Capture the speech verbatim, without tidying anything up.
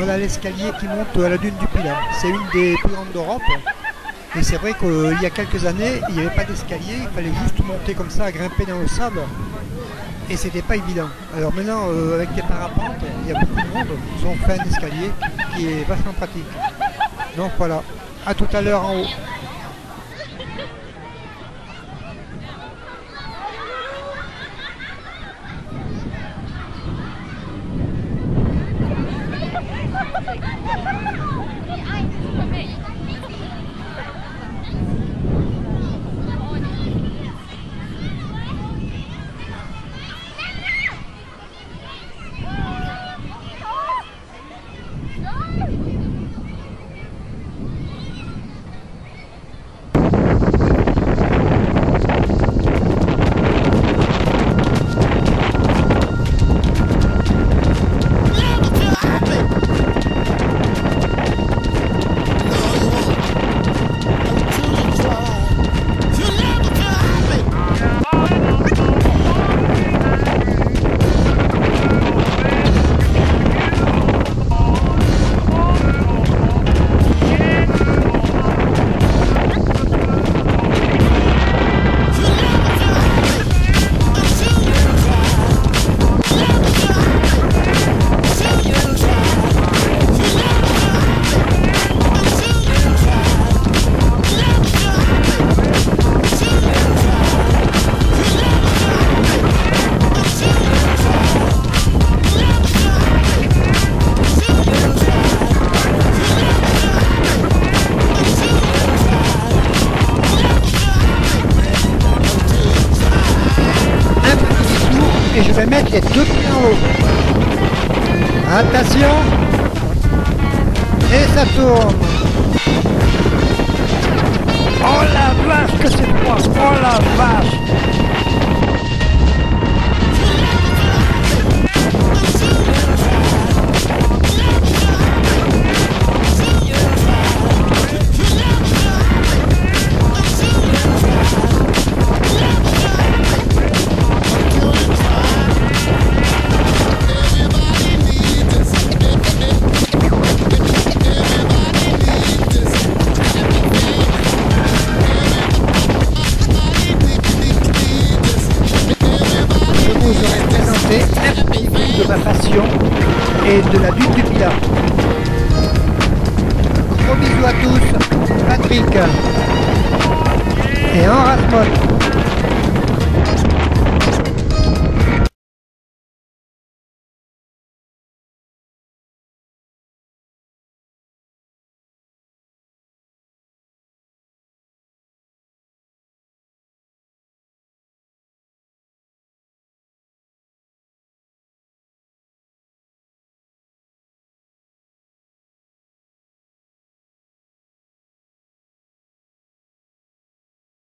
voilà l'escalier qui monte à la dune du Pilat. C'est une des plus grandes d'Europe. Et c'est vrai qu'il y a quelques années, il n'y avait pas d'escalier, il fallait juste monter comme ça, grimper dans le sable. Et c'était pas évident. Alors maintenant, euh, avec des parapentes, il y a beaucoup de monde, ils ont fait un escalier qui est vachement pratique. Donc voilà, à tout à l'heure en haut. Et je vais mettre les deux pieds en haut. Attention. Et ça tourne. Oh la vache que c'est froid. Oh la vache. De ma passion et de la dune du Pilat. Gros bisous à tous, Patrick et Enrasmod.